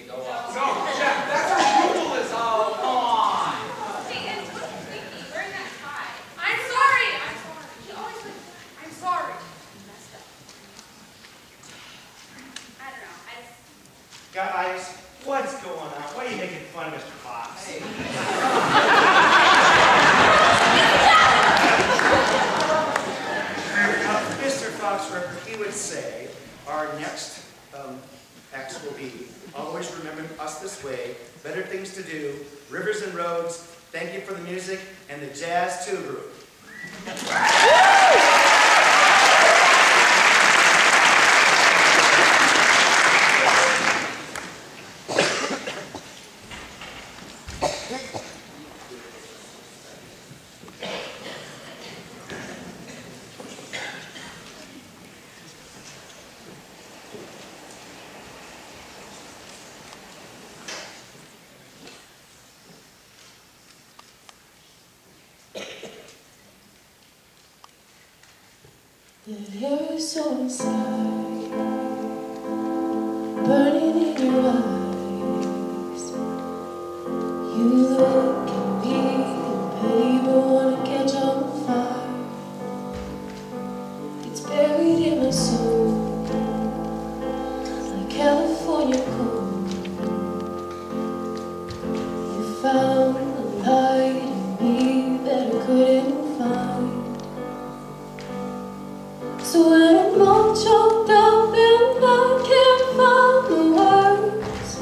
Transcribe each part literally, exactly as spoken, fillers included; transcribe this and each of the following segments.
go up. No, Jeff, that's ridiculous. Oh, come on. Hey, and what are you thinking? Wearing that tie. I'm sorry. I'm sorry. He always says, I'm sorry. You messed up. I don't know. I just... Guys, what's going on? Why are you making fun of Mister Pops? Hey. uh, Mister Foxworth, he would say, our next um, X will be, always remember us this way, better things to do, rivers and roads, thank you for the music, and the jazz too group. The Arizona sky burning in your eyes. You look at me and baby wanna catch on fire. It's buried in my soul like California cold. You found the light in me that I couldn't find. So when I'm all choked up and I can't find the words,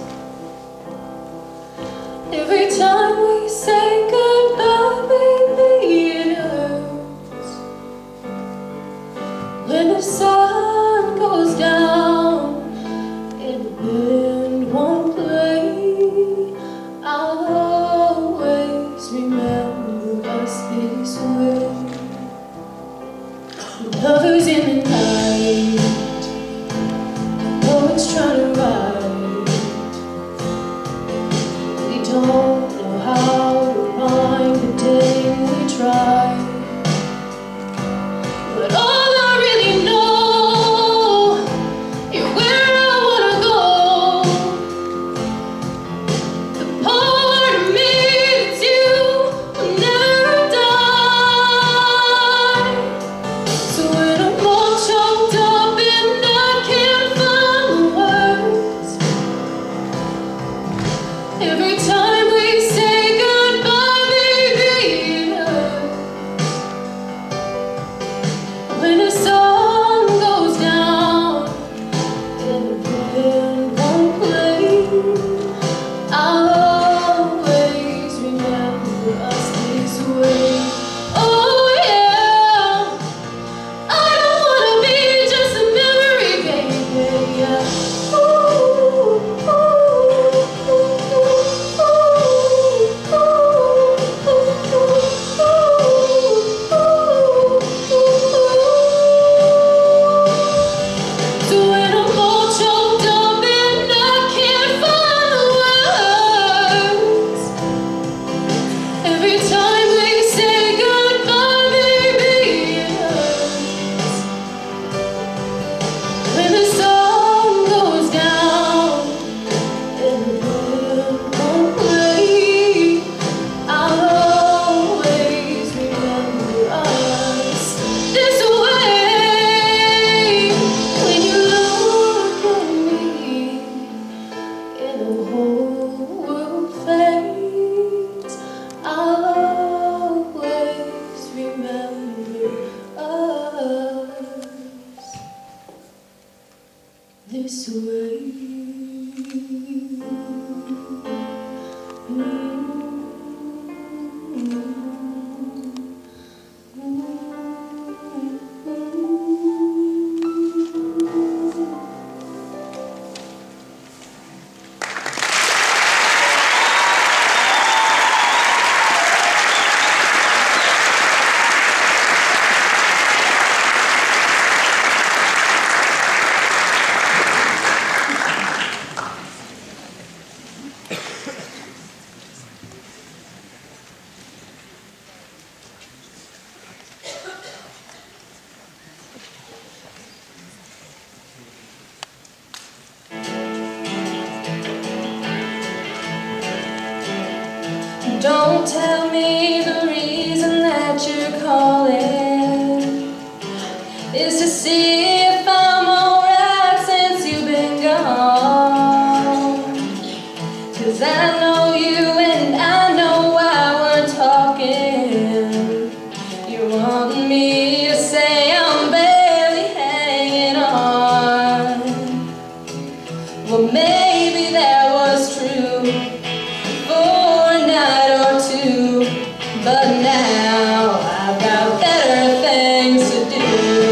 tell me the reason that you're calling is to see if I'm alright since you've been gone. 'Cause I know you and I know why we're talking. You're wanting me to say I'm barely hanging on. Well, maybe that was true for a night or two, but now I've got better things to do.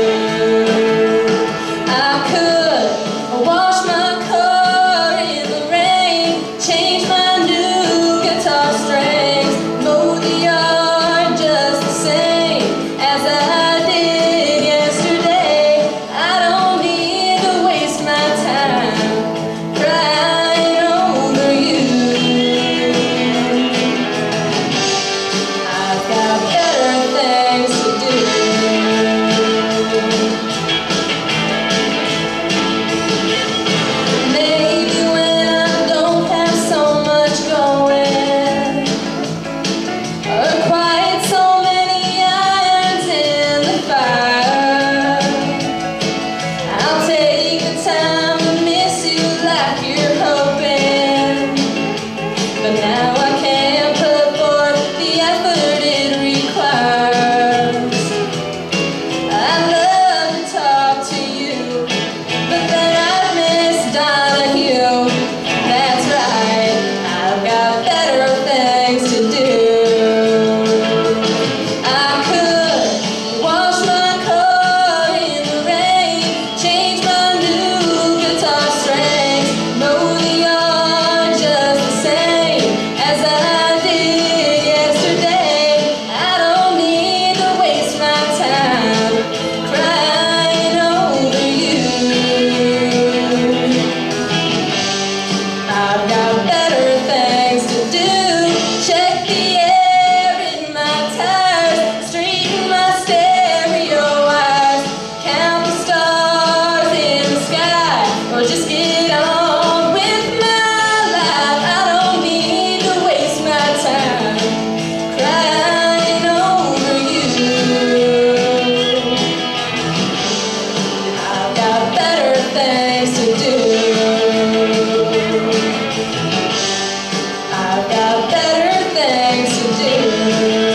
I could wash my car in the rain, change my new guitar strings, mow the yard just the same as I did yesterday. I don't need to waste my time crying over you. I've got better things to do. Maybe when I don't have so much going, or quite so many irons in the fire, I'll take the time to miss you like you're hoping. But now I can't put forth the effort it requires. I'd love to talk to you, but then I'd miss Donahue. That's right, I've got better things to do. I could wash my car in the rain, change my new guitar strings, mow the yard just the same as I did yesterday. I don't need to waste my time crying over you. I've got better things to do. Check the air in my tires, straighten my stereo wires, count the stars in the sky, or just get on with my life. I don't need to waste my time crying over you. I've got better things to do. I've got better things to do.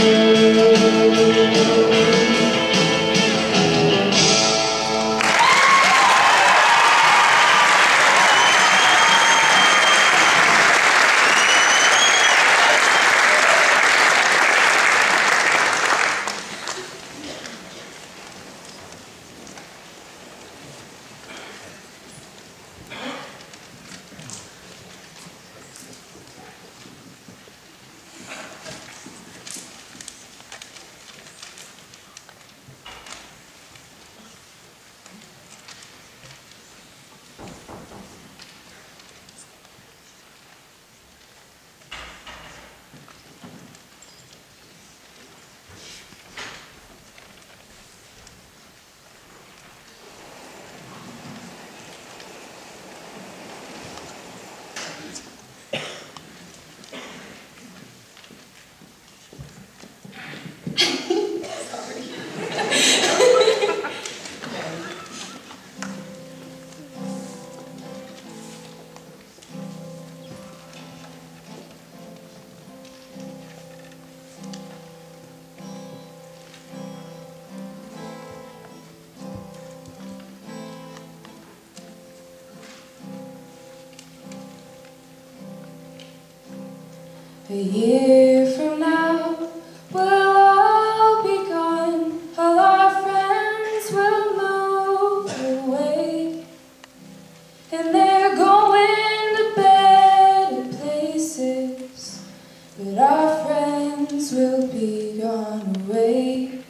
A year from now, we'll all be gone. All our friends will move away, and they're going to better places. But our friends will be gone away.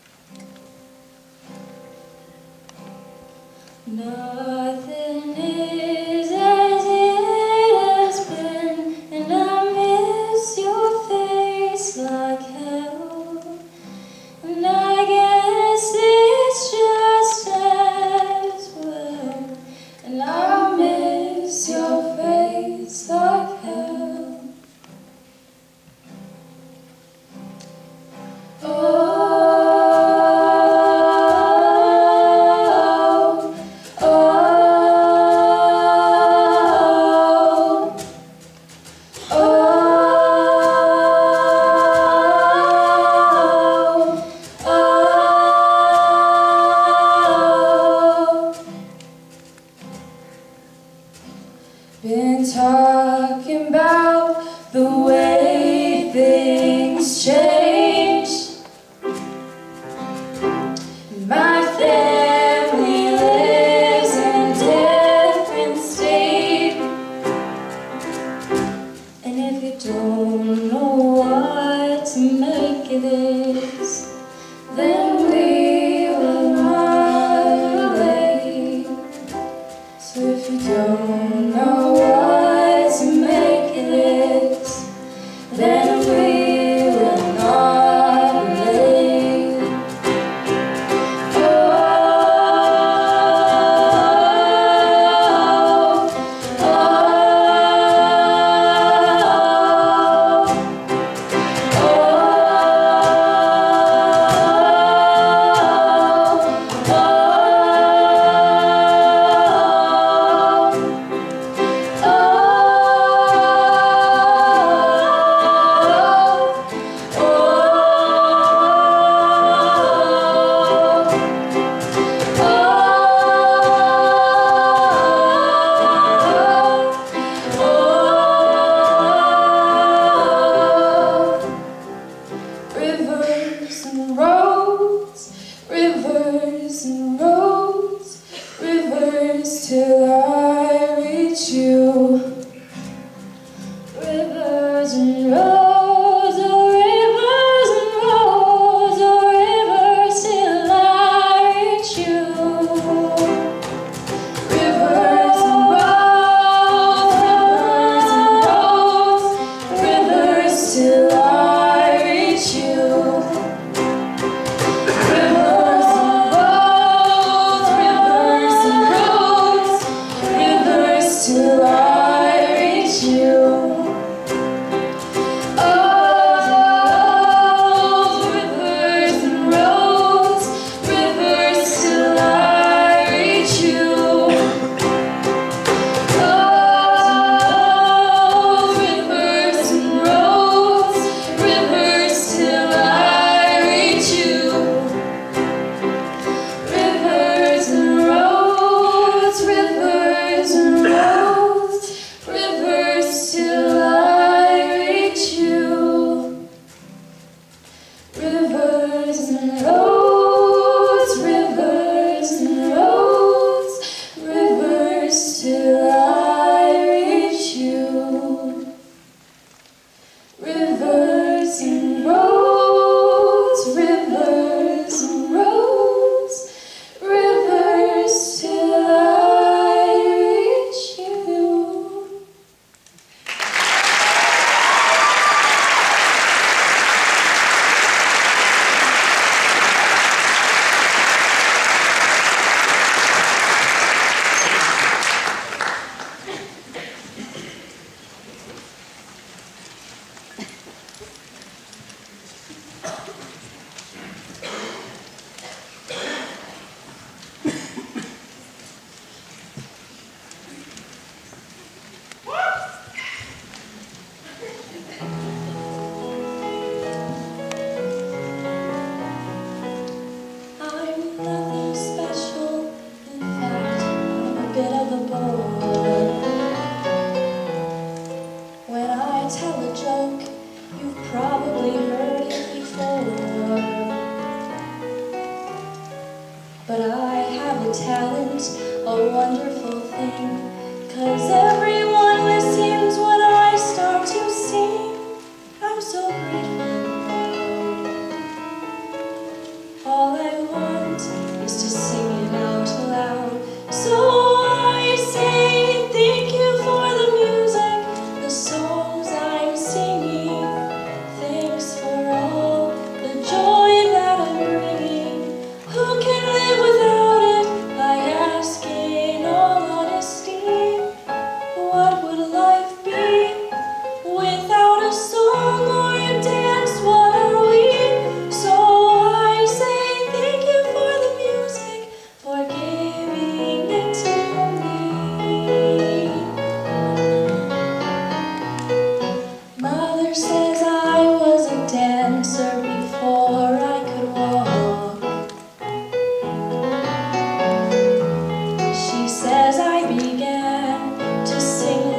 Nothing is as it has been, and I miss your face. Been talking about the way things change. My family lives in a different state, and if you don't know what to make of this, then we will not relate. So if you don't know what to make of this, then we will not relate. Oh, oh, rivers and roads, rivers and roads, rivers till I reach you. Rivers and roads, oh rivers and roads, oh rivers till I reach you. Rivers and roads, rivers and roads, rivers till I reach you. Rivers and roads, rivers and roads, rivers till I reach you. Oh, rivers and roads, rivers till I reach you. Oh, rivers and roads, rivers till I reach you. Rivers and roads, rivers and roads, rivers till I reach you. Rivers and roads, rivers and roads, rivers till I reach you. Rivers and roads, rivers and roads, rivers till I reach you. I'm nothing special. In fact, I'm a bit of a bore. When I tell a joke, you've probably heard it before. But I have a talent, a wonderful thing, 'cause everyone listens when I start to sing. I'm so grateful and proud. All I want is to sing it out loud. So I say thank you for the music, the songs I'm singing. Thanks for all the joy that I'm bringing. Who can live without it? I ask in all honesty. What would life be without a song or a dance? What are we? So I say thank you for the music, for giving it to me. Mother says I was a dancer before I could walk. She says I began to sing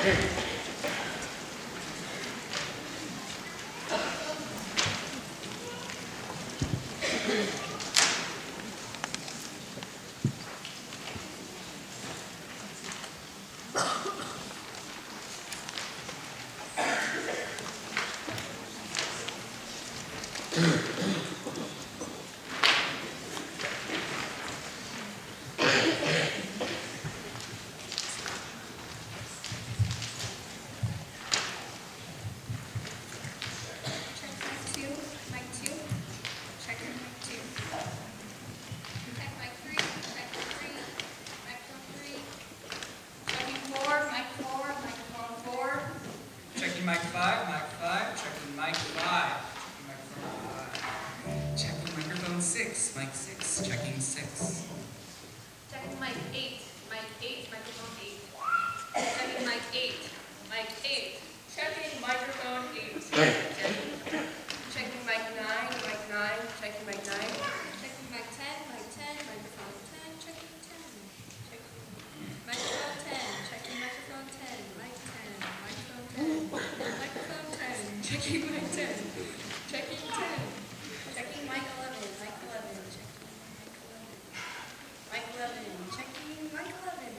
Checking mic five, mic five, checking mic five, checking microphone five. Checking microphone six, mic six, checking six. Checking mic eight, mic eight, microphone eight. Checking mic eight, mic eight. Checking microphone eight. Checking, checking mic nine, mic nine, checking mic nine. Checking mic ten, mic ten, microphone ten, checking ten. Checking microphone ten, checking microphone ten, mic ten, microphone ten, microphone ten, checking mic ten, checking ten. Checking mic eleven, mic eleven, checking mic eleven. Mic eleven, checking mic eleven.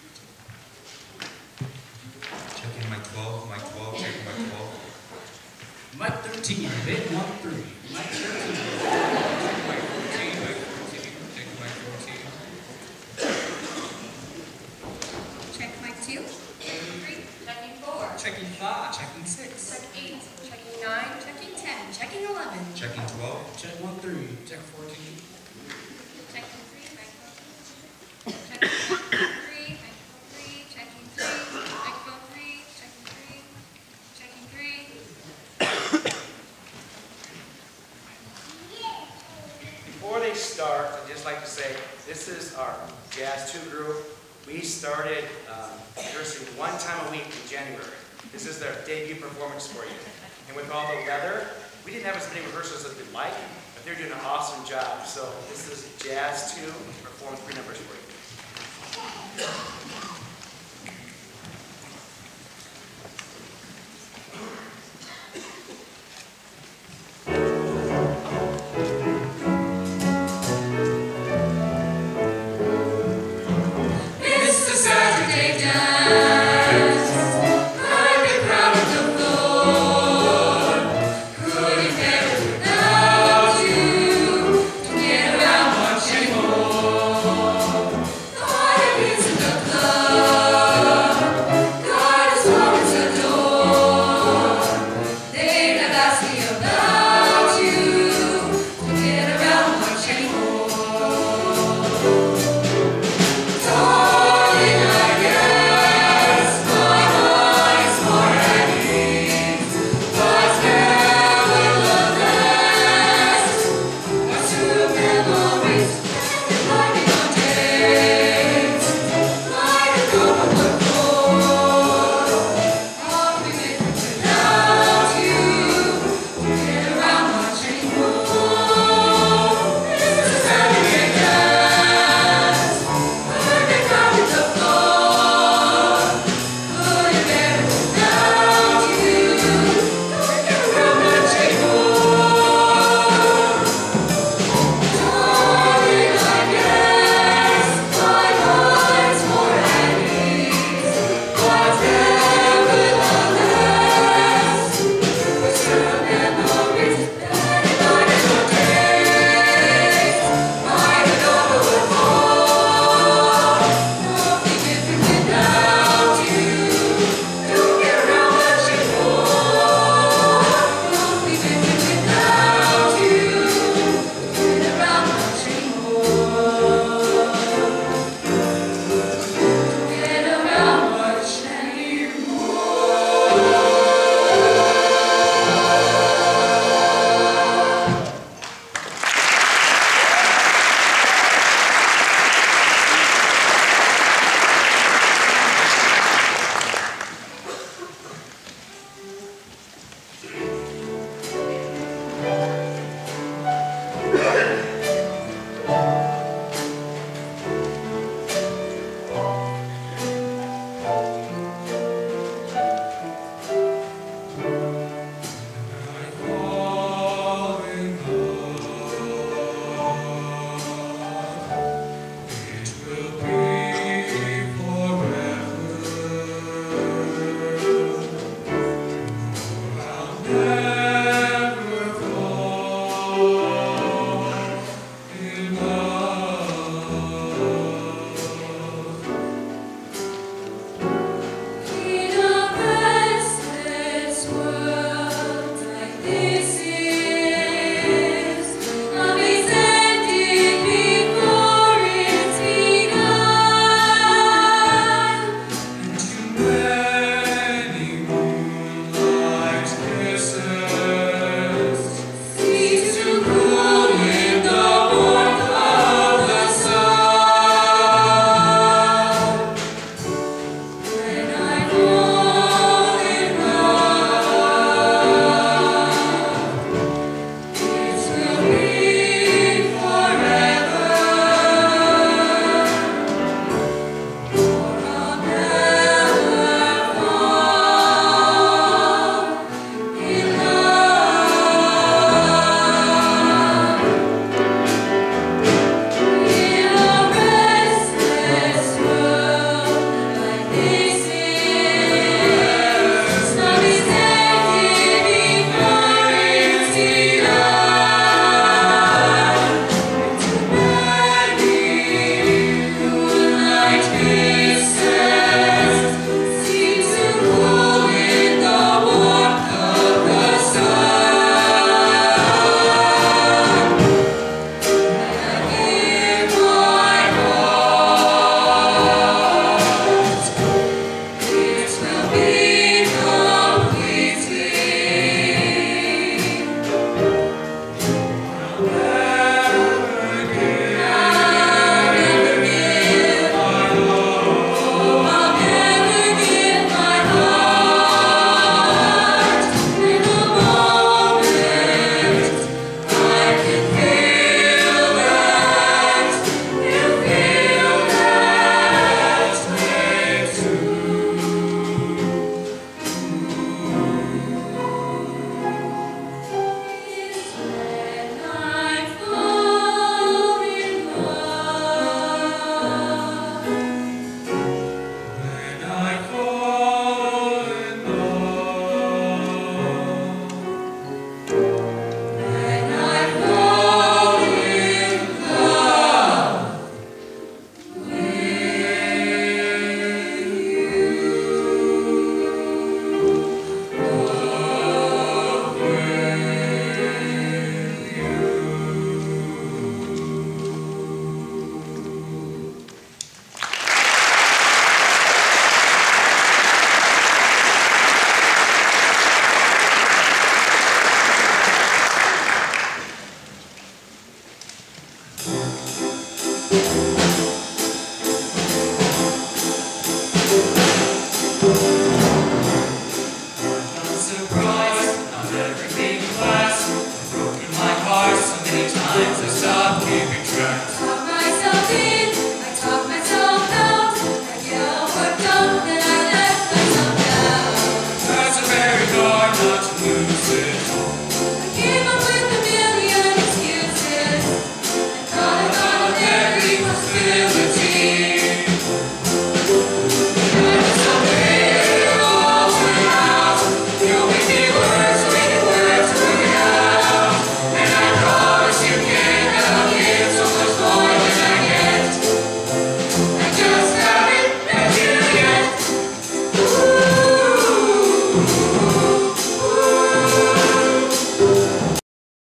Checking mic twelve, mic twelve, checking mic twelve. Mic thirteen, bit one three. Mic thirteen. Checking mic fourteen, mic fourteen, checking mic fourteen. Check mic two, checking three, checking four. Checking five, checking six. Check eight, checking nine, checking ten, checking eleven. Checking twelve. Check one three. Check fourteen. Checking three, microphone. Checking microphone three, microphone three, checking three, microphone three, checking three, checking three. Before they start, I'd just like to say, this is our Jazz two group. We started um, rehearsing one time a week in January. This is their debut performance for you. And with all the weather, we didn't have as many rehearsals as we'd like, but they're doing an awesome job. So this is Jazz two, perform three numbers for you.